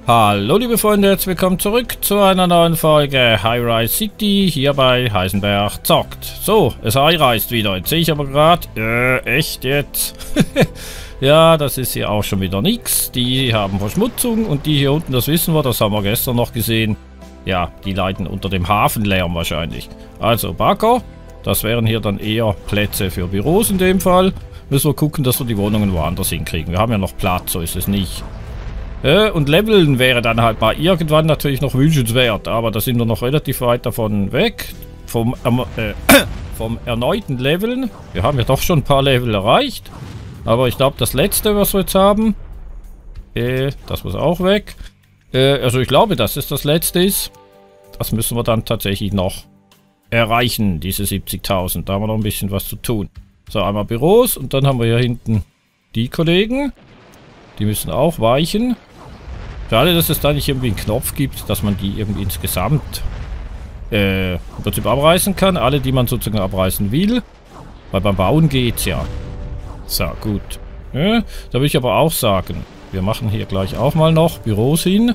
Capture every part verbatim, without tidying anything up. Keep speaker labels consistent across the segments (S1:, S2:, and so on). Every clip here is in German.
S1: Hallo liebe Freunde, herzlich willkommen zurück zu einer neuen Folge High-Rise City hier bei Heisenberg zockt. So, es high-reist wieder. Jetzt sehe ich aber gerade, äh, echt jetzt? Ja, das ist hier auch schon wieder nix. Die haben Verschmutzung und die hier unten, das wissen wir, das haben wir gestern noch gesehen. Ja, die leiden unter dem Hafenlärm wahrscheinlich. Also Bagger, das wären hier dann eher Plätze für Büros in dem Fall. Müssen wir gucken, dass wir die Wohnungen woanders hinkriegen. Wir haben ja noch Platz, so ist es nicht. Äh, und Leveln wäre dann halt mal irgendwann natürlich noch wünschenswert, aber da sind wir noch relativ weit davon weg. Vom, ähm, äh, vom erneuten Leveln. Wir haben ja doch schon ein paar Level erreicht. Aber ich glaube, das letzte, was wir jetzt haben, äh, das muss auch weg. Äh, also ich glaube, dass es das letzte ist. Das müssen wir dann tatsächlich noch erreichen, diese siebzigtausend. Da haben wir noch ein bisschen was zu tun. So, einmal Büros und dann haben wir hier hinten die Kollegen. Die müssen auch weichen. Schade, dass es da nicht irgendwie einen Knopf gibt, dass man die irgendwie insgesamt äh, im Prinzip abreißen kann. Alle, die man sozusagen abreißen will. Weil beim Bauen geht's ja. So, gut. Ja, da würde ich aber auch sagen, wir machen hier gleich auch mal noch Büros hin.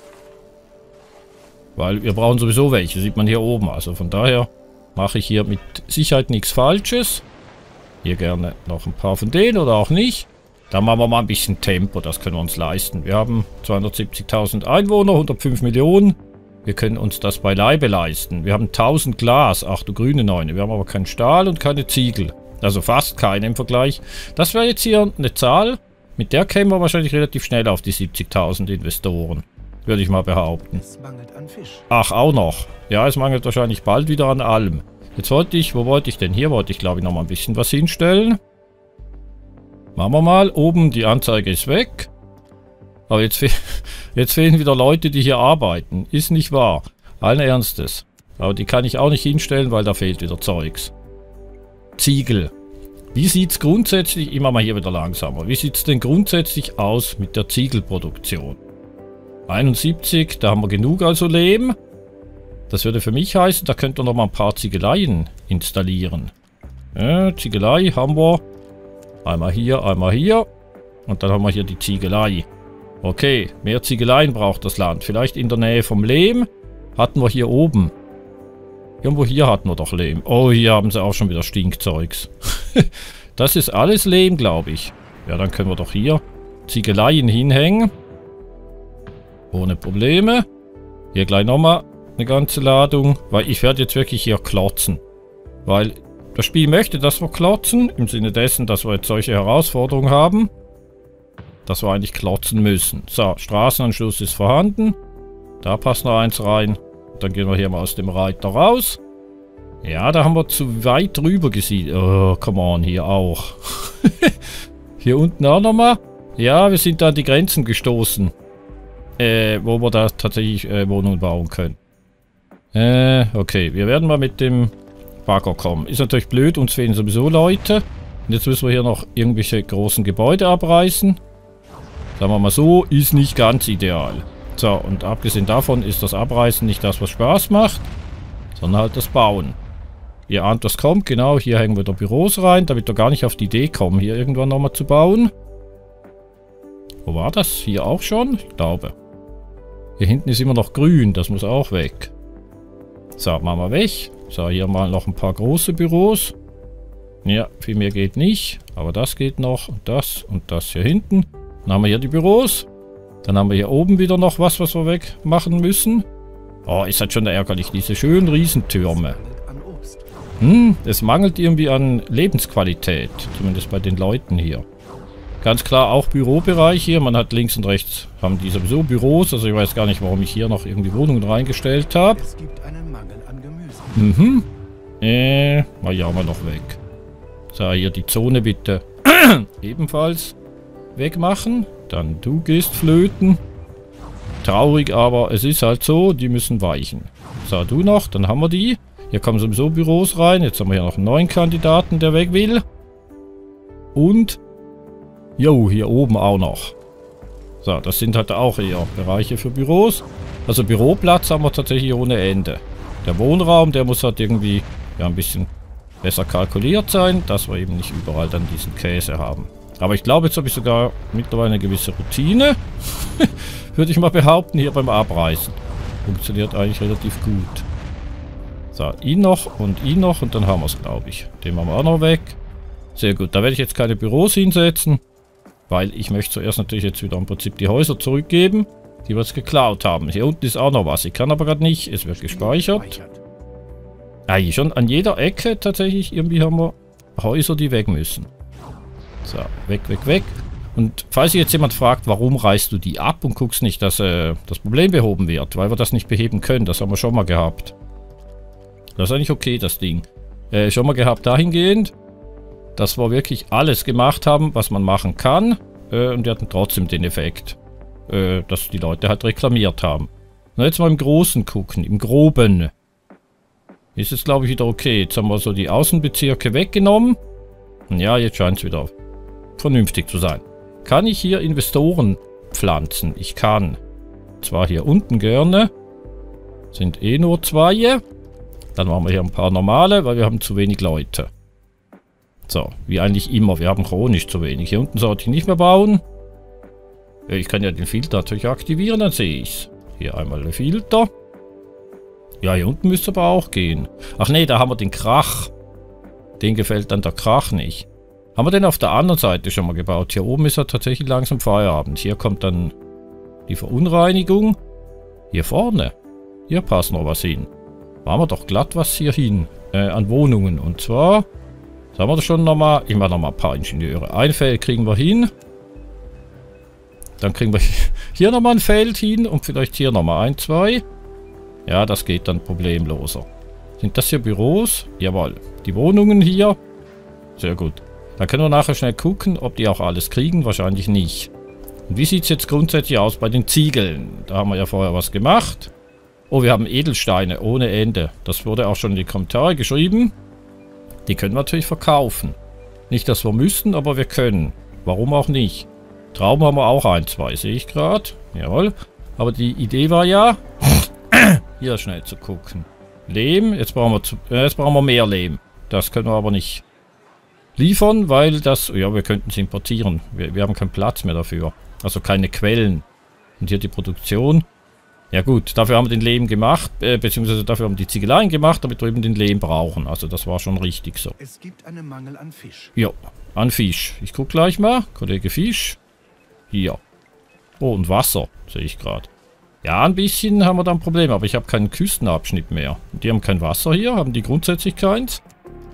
S1: Weil wir brauchen sowieso welche, sieht man hier oben. Also von daher mache ich hier mit Sicherheit nichts Falsches. Hier gerne noch ein paar von denen oder auch nicht. Da machen wir mal ein bisschen Tempo, das können wir uns leisten. Wir haben zweihundertsiebzigtausend Einwohner, hundertfünf Millionen. Wir können uns das beileibe leisten. Wir haben tausend Glas, ach du grüne Neune. Wir haben aber keinen Stahl und keine Ziegel. Also fast keine im Vergleich. Das wäre jetzt hier eine Zahl, mit der kämen wir wahrscheinlich relativ schnell auf die siebzigtausend Investoren. Würde ich mal behaupten.
S2: Es mangelt an Fisch.
S1: Ach, auch noch. Ja, es mangelt wahrscheinlich bald wieder an allem. Jetzt wollte ich, wo wollte ich denn? Hier wollte ich, glaube ich, noch mal ein bisschen was hinstellen. Machen wir mal. Oben die Anzeige ist weg. Aber jetzt, fe jetzt fehlen wieder Leute, die hier arbeiten. Ist nicht wahr. Allen Ernstes. Aber die kann ich auch nicht hinstellen, weil da fehlt wieder Zeugs. Ziegel. Wie sieht es grundsätzlich, ich mache mal hier wieder langsamer. Wie sieht es denn grundsätzlich aus mit der Ziegelproduktion? einundsiebzig, da haben wir genug also Lehm. Das würde für mich heißen, da könnt ihr noch mal ein paar Ziegeleien installieren. Ja, Ziegelei haben wir. Einmal hier, einmal hier. Und dann haben wir hier die Ziegelei. Okay, mehr Ziegeleien braucht das Land. Vielleicht in der Nähe vom Lehm. Hatten wir hier oben. Irgendwo hier hatten wir doch Lehm. Oh, hier haben sie auch schon wieder Stinkzeugs. Das ist alles Lehm, glaube ich. Ja, dann können wir doch hier Ziegeleien hinhängen. Ohne Probleme. Hier gleich nochmal eine ganze Ladung. Weil ich werde jetzt wirklich hier klotzen. Weil das Spiel möchte, dass wir klotzen, im Sinne dessen, dass wir jetzt solche Herausforderungen haben, dass wir eigentlich klotzen müssen. So, Straßenanschluss ist vorhanden. Da passt noch eins rein. Dann gehen wir hier mal aus dem Reiter raus. Ja, da haben wir zu weit drüber gesiedelt. Oh, come on, hier auch. Hier unten auch nochmal. Ja, wir sind da an die Grenzen gestoßen. Äh, wo wir da tatsächlich äh, Wohnungen bauen können. Äh, okay, wir werden mal mit dem Bagger kommen. Ist natürlich blöd, uns fehlen sowieso Leute. Und jetzt müssen wir hier noch irgendwelche großen Gebäude abreißen. Sagen wir mal so, ist nicht ganz ideal. So, und abgesehen davon ist das Abreißen nicht das, was Spaß macht, sondern halt das Bauen. Ihr ahnt, was kommt, genau, hier hängen wir da Büros rein, damit wir gar nicht auf die Idee kommen, hier irgendwann nochmal zu bauen. Wo war das? Hier auch schon? Ich glaube. Hier hinten ist immer noch grün, das muss auch weg. So, machen wir weg. So, hier mal noch ein paar große Büros. Ja, viel mehr geht nicht. Aber das geht noch. Und das und das hier hinten. Dann haben wir hier die Büros. Dann haben wir hier oben wieder noch was, was wir wegmachen müssen. Oh, ist halt schon ärgerlich. Diese schönen Riesentürme. Hm, es mangelt irgendwie an Lebensqualität. Zumindest bei den Leuten hier. Ganz klar auch Bürobereich hier. Man hat links und rechts, haben die sowieso Büros. Also ich weiß gar nicht, warum ich hier noch irgendwie Wohnungen reingestellt habe.
S2: Es gibt einen Mangel an Gemüse.
S1: Mhm. Äh, mal ja mal noch weg. So, hier die Zone bitte ebenfalls wegmachen. Dann du gehst flöten. Traurig, aber es ist halt so, die müssen weichen. So, du noch, dann haben wir die. Hier kommen sowieso Büros rein. Jetzt haben wir hier noch einen neuen Kandidaten, der weg will. Und jo, hier oben auch noch. So, das sind halt auch eher Bereiche für Büros. Also Büroplatz haben wir tatsächlich ohne Ende. Der Wohnraum, der muss halt irgendwie ja, ein bisschen besser kalkuliert sein, dass wir eben nicht überall dann diesen Käse haben. Aber ich glaube, jetzt habe ich sogar mittlerweile eine gewisse Routine. würde ich mal behaupten, hier beim Abreißen. Funktioniert eigentlich relativ gut. So, ihn noch und ihn noch und dann haben wir es, glaube ich. Den machen wir auch noch weg. Sehr gut, da werde ich jetzt keine Büros hinsetzen, weil ich möchte zuerst natürlich jetzt wieder im Prinzip die Häuser zurückgeben, die wir jetzt geklaut haben. Hier unten ist auch noch was, ich kann aber gerade nicht, es wird gespeichert. Ah, hier schon an jeder Ecke tatsächlich, irgendwie haben wir Häuser, die weg müssen. So, weg, weg, weg. Und falls sich jetzt jemand fragt, warum reißt du die ab und guckst nicht, dass äh, das Problem behoben wird, weil wir das nicht beheben können, das haben wir schon mal gehabt. Das ist eigentlich okay, das Ding. Äh, schon mal gehabt dahingehend, dass wir wirklich alles gemacht haben, was man machen kann. Äh, und wir hatten trotzdem den Effekt, äh, dass die Leute halt reklamiert haben. Na, jetzt mal im Großen gucken, im Groben. Ist es, glaube ich, wieder okay. Jetzt haben wir so die Außenbezirke weggenommen. Und ja, jetzt scheint es wieder vernünftig zu sein. Kann ich hier Investoren pflanzen? Ich kann. Zwar hier unten gerne. Sind eh nur zwei. Dann machen wir hier ein paar normale, weil wir haben zu wenig Leute. So, wie eigentlich immer. Wir haben chronisch zu wenig. Hier unten sollte ich nicht mehr bauen. Ich kann ja den Filter natürlich aktivieren, dann sehe ich es. Hier einmal den Filter. Ja, hier unten müsste aber auch gehen. Ach nee, da haben wir den Krach. Den gefällt dann der Krach nicht. Haben wir den auf der anderen Seite schon mal gebaut? Hier oben ist er tatsächlich langsam Feierabend. Hier kommt dann die Verunreinigung. Hier vorne. Hier passt noch was hin. Machen wir doch glatt was hier hin. Äh, an Wohnungen. Und zwar... Sagen wir das schon nochmal. Ich mache nochmal ein paar Ingenieure. Ein Feld kriegen wir hin. Dann kriegen wir hier nochmal ein Feld hin. Und vielleicht hier nochmal ein, zwei. Ja, das geht dann problemloser. Sind das hier Büros? Jawohl. Die Wohnungen hier. Sehr gut. Dann können wir nachher schnell gucken, ob die auch alles kriegen. Wahrscheinlich nicht. Und wie sieht es jetzt grundsätzlich aus bei den Ziegeln? Da haben wir ja vorher was gemacht. Oh, wir haben Edelsteine ohne Ende. Das wurde auch schon in die Kommentare geschrieben. Die können wir natürlich verkaufen. Nicht, dass wir müssen, aber wir können. Warum auch nicht? Trauben haben wir auch ein, zwei, sehe ich gerade. Jawohl. Aber die Idee war ja, hier schnell zu gucken. Lehm, jetzt brauchen wir, zu, äh, jetzt brauchen wir mehr Lehm. Das können wir aber nicht liefern, weil das, ja, wir könnten es importieren. Wir, wir haben keinen Platz mehr dafür. Also keine Quellen. Und hier die Produktion. Ja gut, dafür haben wir den Lehm gemacht, äh, beziehungsweise dafür haben wir die Ziegeleien gemacht, damit wir eben den Lehm brauchen. Also das war schon richtig so.
S2: Es gibt einen Mangel an Fisch.
S1: Ja, an Fisch. Ich gucke gleich mal. Kollege Fisch. Hier. Oh, und Wasser, sehe ich gerade. Ja, ein bisschen haben wir da ein Problem, aber ich habe keinen Küstenabschnitt mehr. Die haben kein Wasser hier, haben die grundsätzlich keins?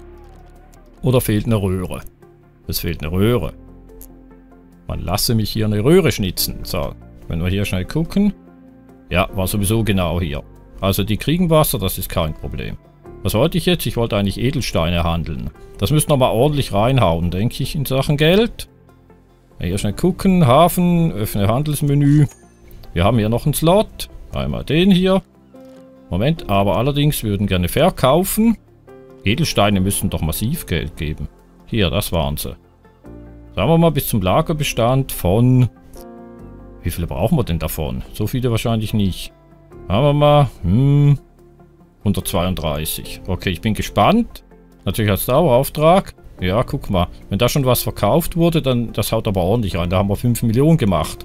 S1: Oder fehlt eine Röhre? Es fehlt eine Röhre. Man lasse mich hier eine Röhre schnitzen. So, wenn wir hier schnell gucken. Ja, war sowieso genau hier. Also die kriegen Wasser, das ist kein Problem. Was wollte ich jetzt? Ich wollte eigentlich Edelsteine handeln. Das müsste nochmal ordentlich reinhauen, denke ich, in Sachen Geld. Hier schnell gucken. Hafen, öffne Handelsmenü. Wir haben hier noch einen Slot. Einmal den hier. Moment, aber allerdings würden gerne verkaufen. Edelsteine müssen doch massiv Geld geben. Hier, das waren sie. Sagen wir mal bis zum Lagerbestand von... Wie viele brauchen wir denn davon? So viele wahrscheinlich nicht. Haben wir mal... Hm, hundertzweiunddreißig. Okay, ich bin gespannt. Natürlich als Dauerauftrag. Ja, guck mal. Wenn da schon was verkauft wurde, dann... Das haut aber ordentlich rein. Da haben wir fünf Millionen gemacht.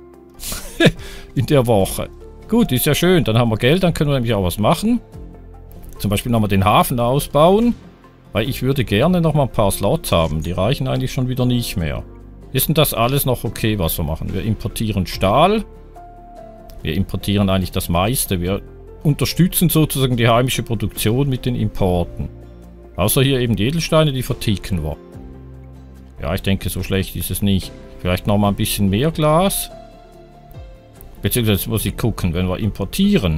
S1: In der Woche. Gut, ist ja schön. Dann haben wir Geld, dann können wir nämlich auch was machen. Zum Beispiel nochmal den Hafen ausbauen. Weil ich würde gerne nochmal ein paar Slots haben. Die reichen eigentlich schon wieder nicht mehr. Ist denn das alles noch okay, was wir machen? Wir importieren Stahl. Wir importieren eigentlich das meiste. Wir unterstützen sozusagen die heimische Produktion mit den Importen. Außer hier eben die Edelsteine, die verticken wir. Ja, ich denke, so schlecht ist es nicht. Vielleicht nochmal ein bisschen mehr Glas. Beziehungsweise muss ich gucken, wenn wir importieren.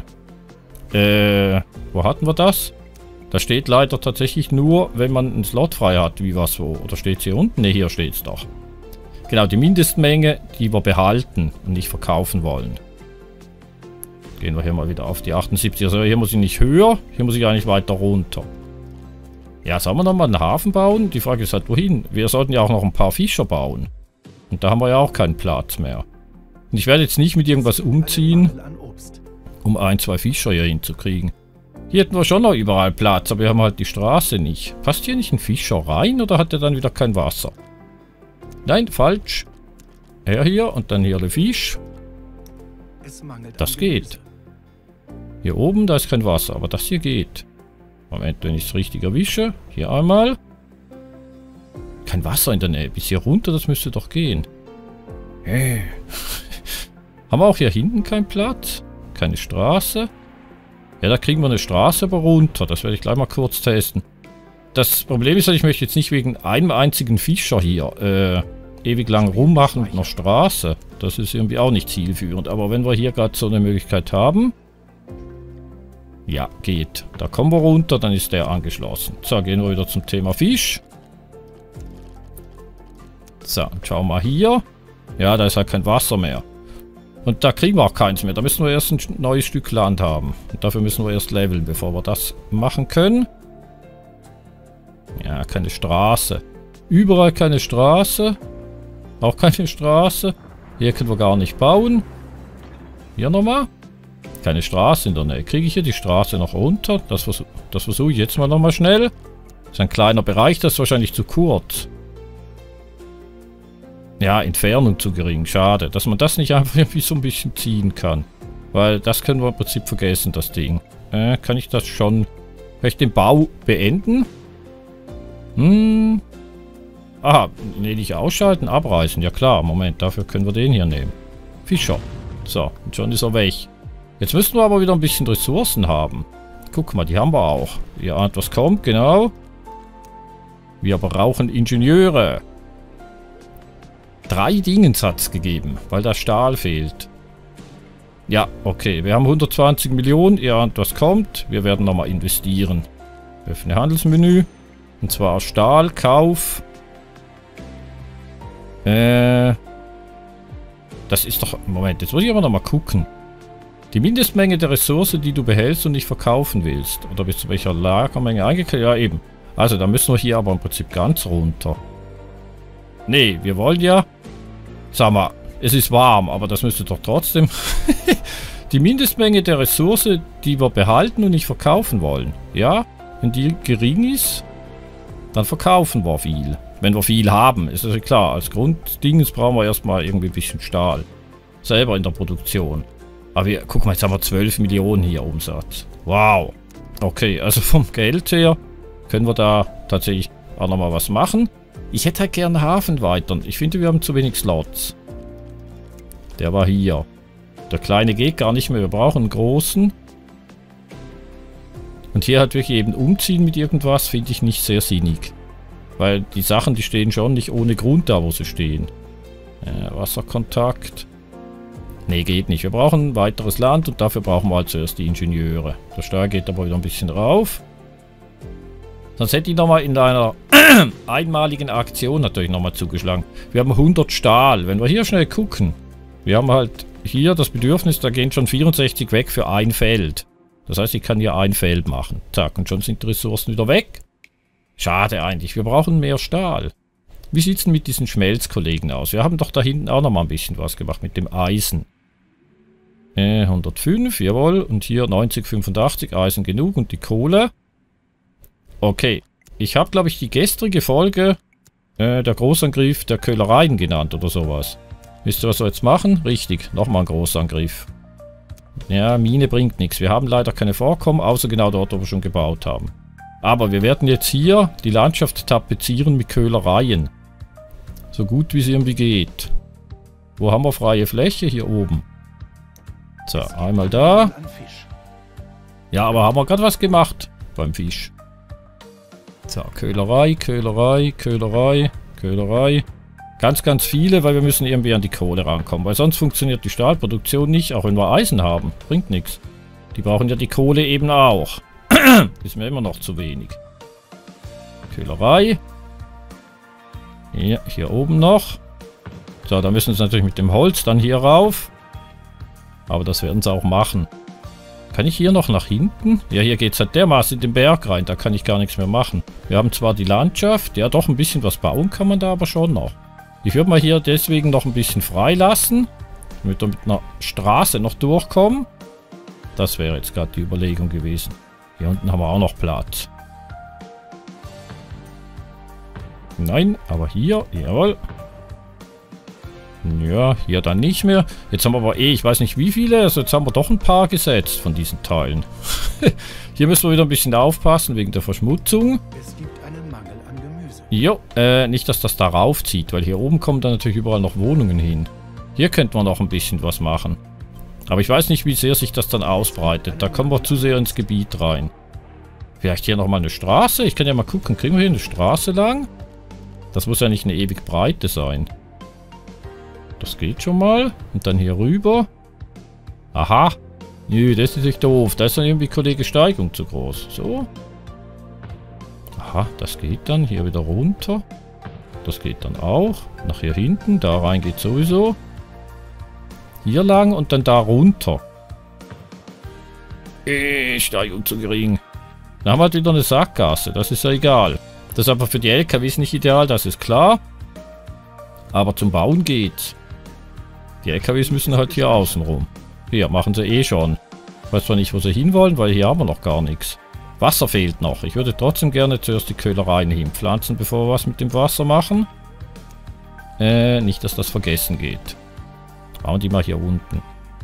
S1: Äh, wo hatten wir das? Da steht leider tatsächlich nur, wenn man einen Slot frei hat, wie was wo. Oder steht es hier unten? Ne, hier steht es doch. Genau, die Mindestmenge, die wir behalten und nicht verkaufen wollen. Gehen wir hier mal wieder auf die achtundsiebzig. Also hier muss ich nicht höher, hier muss ich eigentlich weiter runter. Ja, sollen wir nochmal einen Hafen bauen? Die Frage ist halt, wohin? Wir sollten ja auch noch ein paar Fischer bauen. Und da haben wir ja auch keinen Platz mehr. Und ich werde jetzt nicht mit irgendwas umziehen, um ein, zwei Fischer hier hinzukriegen. Hier hätten wir schon noch überall Platz, aber wir haben halt die Straße nicht. Passt hier nicht ein Fischer rein oder hat er dann wieder kein Wasser? Nein, falsch. Er hier und dann hier der Fisch.
S2: Es mangelt
S1: Das
S2: an
S1: geht.
S2: Gemüse.
S1: Hier oben, da ist kein Wasser, aber das hier geht. Moment, wenn ich es richtig erwische. Hier einmal. Kein Wasser in der Nähe. Bis hier runter, das müsste doch gehen. Hey. Haben wir auch hier hinten keinen Platz? Keine Straße? Ja, da kriegen wir eine Straße aber runter. Das werde ich gleich mal kurz testen. Das Problem ist, ich möchte jetzt nicht wegen einem einzigen Fischer hier äh, ewig lang rummachen mit einer Straße. Das ist irgendwie auch nicht zielführend. Aber wenn wir hier gerade so eine Möglichkeit haben... Ja, geht. Da kommen wir runter, dann ist der angeschlossen. So, gehen wir wieder zum Thema Fisch. So, schauen wir mal hier. Ja, da ist halt kein Wasser mehr. Und da kriegen wir auch keins mehr. Da müssen wir erst ein neues Stück Land haben. Und dafür müssen wir erst leveln, bevor wir das machen können. Ja, keine Straße. Überall keine Straße. Auch keine Straße. Hier können wir gar nicht bauen. Hier nochmal. Keine Straße in der Nähe. Kriege ich hier die Straße noch runter? Das, vers das versuche ich jetzt mal nochmal schnell. Das ist ein kleiner Bereich, das ist wahrscheinlich zu kurz. Ja, Entfernung zu gering. Schade, dass man das nicht einfach irgendwie so ein bisschen ziehen kann. Weil das können wir im Prinzip vergessen, das Ding. Äh, kann ich das schon... Kann ich den Bau beenden? Hm. Aha, nee, nicht ausschalten, abreißen. Ja klar, Moment, dafür können wir den hier nehmen. Fischer. So, und schon ist er weg. Jetzt müssen wir aber wieder ein bisschen Ressourcen haben. Guck mal, die haben wir auch. Ihr ahnt, was kommt, genau. Wir brauchen Ingenieure. Drei Dingens hat es gegeben, weil da Stahl fehlt. Ja, okay, wir haben hundertzwanzig Millionen. Ihr ahnt, was kommt. Wir werden nochmal investieren. Öffne Handelsmenü. Und zwar Stahlkauf. Äh. Das ist doch... Moment, jetzt muss ich aber nochmal gucken. Die Mindestmenge der Ressource, die du behältst und nicht verkaufen willst. Oder bis zu welcher Lagermenge eingekauft? Ja, eben. Also, da müssen wir hier aber im Prinzip ganz runter. Nee, wir wollen ja... Sag mal, es ist warm, aber das müsste doch trotzdem... Die Mindestmenge der Ressource, die wir behalten und nicht verkaufen wollen. Ja, wenn die gering ist, dann verkaufen wir viel. Wenn wir viel haben, ist das ja klar. Als Grunddinges brauchen wir erstmal irgendwie ein bisschen Stahl. Selber in der Produktion. Aber wir, guck mal, jetzt haben wir zwölf Millionen hier Umsatz. Wow. Okay, also vom Geld her können wir da tatsächlich auch nochmal was machen. Ich hätte halt gern Hafen weiter. Ich finde, wir haben zu wenig Slots. Der war hier. Der kleine geht gar nicht mehr. Wir brauchen einen großen. Und hier halt wirklich eben umziehen mit irgendwas, finde ich nicht sehr sinnig. Weil die Sachen, die stehen schon nicht ohne Grund da, wo sie stehen. Äh, Wasserkontakt. Nee, geht nicht. Wir brauchen ein weiteres Land und dafür brauchen wir halt zuerst die Ingenieure. Der Steuer geht aber wieder ein bisschen rauf. Sonst hätte ich nochmal in einer einmaligen Aktion natürlich nochmal zugeschlagen. Wir haben hundert Stahl. Wenn wir hier schnell gucken. Wir haben halt hier das Bedürfnis, da gehen schon vierundsechzig weg für ein Feld. Das heißt, ich kann hier ein Feld machen. Zack, und schon sind die Ressourcen wieder weg. Schade eigentlich. Wir brauchen mehr Stahl. Wie sieht es denn mit diesen Schmelzkollegen aus? Wir haben doch da hinten auch nochmal ein bisschen was gemacht mit dem Eisen. Äh, hundertfünf, jawohl. Und hier neunzig, fünfundachtzig, Eisen genug. Und die Kohle. Okay. Ich habe, glaube ich, die gestrige Folge äh, der Großangriff der Köhlereien genannt oder sowas. Wisst ihr, was wir jetzt machen? Richtig, nochmal ein Großangriff. Ja, Mine bringt nichts. Wir haben leider keine Vorkommen, außer genau dort, wo wir schon gebaut haben. Aber wir werden jetzt hier die Landschaft tapezieren mit Köhlereien. So gut wie es irgendwie geht. Wo haben wir freie Fläche? Hier oben. So, einmal da. Ja, aber haben wir gerade was gemacht beim Fisch. So, Köhlerei, Köhlerei, Köhlerei, Köhlerei. Ganz, ganz viele, weil wir müssen irgendwie an die Kohle rankommen. Weil sonst funktioniert die Stahlproduktion nicht, auch wenn wir Eisen haben. Bringt nichts. Die brauchen ja die Kohle eben auch. Ist mir immer noch zu wenig. Köhlerei. Hier, hier oben noch. So, da müssen sie natürlich mit dem Holz dann hier rauf. Aber das werden sie auch machen. Kann ich hier noch nach hinten? Ja, hier geht es halt dermaßen in den Berg rein. Da kann ich gar nichts mehr machen. Wir haben zwar die Landschaft. Ja, doch ein bisschen was bauen kann man da aber schon noch. Ich würde mal hier deswegen noch ein bisschen frei lassen. Damit wir mit einer Straße noch durchkommen. Das wäre jetzt gerade die Überlegung gewesen. Hier unten haben wir auch noch Platz. Nein, aber hier, jawohl. Ja, hier dann nicht mehr. Jetzt haben wir aber eh, ich weiß nicht wie viele, also jetzt haben wir doch ein paar gesetzt von diesen Teilen. Hier müssen wir wieder ein bisschen aufpassen wegen der Verschmutzung.
S2: Es gibt einen Mangel an Gemüse.
S1: Jo, äh, nicht, dass das darauf zieht, weil hier oben kommen dann natürlich überall noch Wohnungen hin. Hier könnte man noch ein bisschen was machen. Aber ich weiß nicht, wie sehr sich das dann ausbreitet. Da kommen wir zu sehr ins Gebiet rein. Vielleicht hier nochmal eine Straße? Ich kann ja mal gucken, kriegen wir hier eine Straße lang? Das muss ja nicht eine ewig breite sein. Das geht schon mal. Und dann hier rüber. Aha. Nö, das ist nicht doof. Da ist dann irgendwie Kollege Steigung zu groß. So. Aha, das geht dann. Hier wieder runter. Das geht dann auch. Nach hier hinten. Da rein geht sowieso. Hier lang und dann da runter. Äh, Steigung zu gering. Dann haben wir halt wieder eine Sackgasse. Das ist ja egal. Das ist aber für die L K Ws nicht ideal, das ist klar. Aber zum Bauen geht's. Die L K Ws müssen halt hier außen rum. Hier, machen sie eh schon. Ich weiß zwar nicht, wo sie hinwollen, weil hier haben wir noch gar nichts. Wasser fehlt noch. Ich würde trotzdem gerne zuerst die Köhlereien hinpflanzen, bevor wir was mit dem Wasser machen. Äh, nicht, dass das vergessen geht. Bauen die mal hier unten.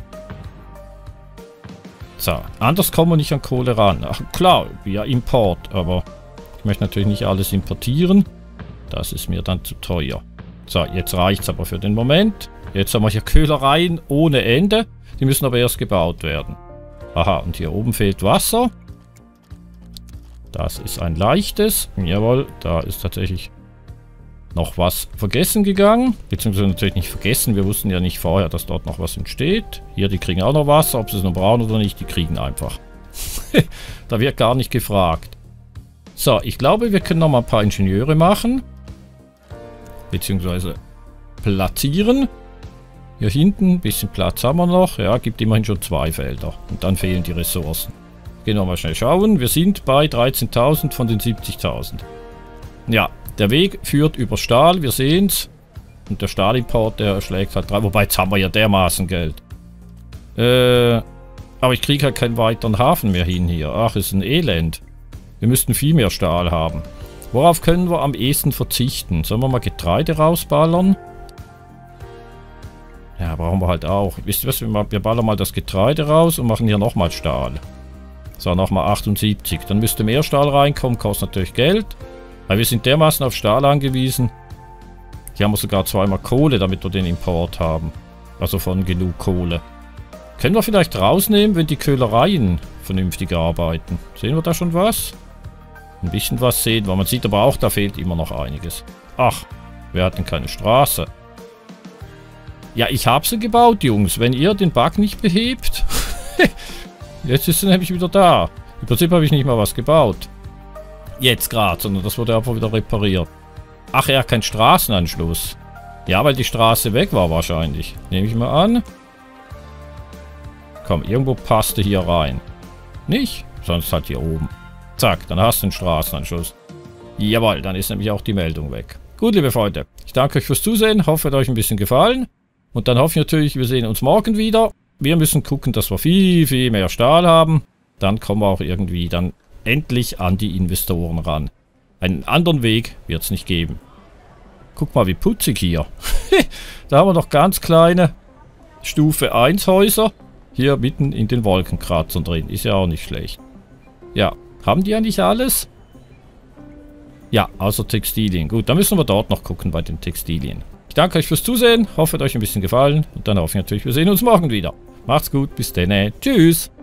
S1: So, anders kommen wir nicht an Kohle ran. Ach klar, via Import, aber ich möchte natürlich nicht alles importieren. Das ist mir dann zu teuer. So, jetzt reicht es aber für den Moment. Jetzt haben wir hier Köhlereien ohne Ende. Die müssen aber erst gebaut werden. Aha, und hier oben fehlt Wasser. Das ist ein leichtes. Jawohl, da ist tatsächlich noch was vergessen gegangen. Beziehungsweise natürlich nicht vergessen. Wir wussten ja nicht vorher, dass dort noch was entsteht. Hier, die kriegen auch noch Wasser. Ob sie es noch brauchen oder nicht, die kriegen einfach. Da wird gar nicht gefragt. So, ich glaube, wir können noch mal ein paar Ingenieure machen. Beziehungsweise platzieren. Hier hinten, ein bisschen Platz haben wir noch. Ja, gibt immerhin schon zwei Felder. Und dann fehlen die Ressourcen. Gehen wir mal schnell schauen. Wir sind bei dreizehntausend von den siebzigtausend. Ja, der Weg führt über Stahl. Wir sehen es. Und der Stahlimport, der schlägt halt drei. Wobei, jetzt haben wir ja dermaßen Geld. Äh, aber ich kriege halt keinen weiteren Hafen mehr hin hier. Ach, ist ein Elend. Wir müssten viel mehr Stahl haben. Worauf können wir am ehesten verzichten? Sollen wir mal Getreide rausballern? Ja, brauchen wir halt auch. Wisst ihr was? Wir ballern mal das Getreide raus und machen hier nochmal Stahl. So, nochmal achtundsiebzig. Dann müsste mehr Stahl reinkommen. Kostet natürlich Geld. Weil wir sind dermaßen auf Stahl angewiesen. Hier haben wir sogar zweimal Kohle, damit wir den Import haben. Also von genug Kohle. Können wir vielleicht rausnehmen, wenn die Köhlereien vernünftig arbeiten? Sehen wir da schon was? Ein bisschen was sehen wir. Man sieht aber auch, da fehlt immer noch einiges. Ach, wir hatten keine Straße. Ja, ich habe sie gebaut, Jungs. Wenn ihr den Bug nicht behebt. Jetzt ist sie nämlich wieder da. Im Prinzip habe ich nicht mal was gebaut. Jetzt gerade, sondern das wurde einfach wieder repariert. Ach ja, kein Straßenanschluss. Ja, weil die Straße weg war wahrscheinlich. Nehme ich mal an. Komm, irgendwo passte hier rein. Nicht? Sonst halt hier oben. Zack, dann hast du einen Straßenanschluss. Jawohl, dann ist nämlich auch die Meldung weg. Gut, liebe Freunde. Ich danke euch fürs Zusehen. Hoffe, es hat euch ein bisschen gefallen. Und dann hoffe ich natürlich, wir sehen uns morgen wieder. Wir müssen gucken, dass wir viel, viel mehr Stahl haben. Dann kommen wir auch irgendwie dann endlich an die Investoren ran. Einen anderen Weg wird es nicht geben. Guck mal, wie putzig hier. Da haben wir noch ganz kleine Stufe eins Häuser. Hier mitten in den Wolkenkratzern drin. Ist ja auch nicht schlecht. Ja, haben die eigentlich alles? Ja, außer Textilien. Gut, dann müssen wir dort noch gucken bei den Textilien. Ich danke euch fürs Zusehen. Hoffe, es hat euch ein bisschen gefallen. Und dann hoffe ich natürlich, wir sehen uns morgen wieder. Macht's gut, bis dann. Tschüss.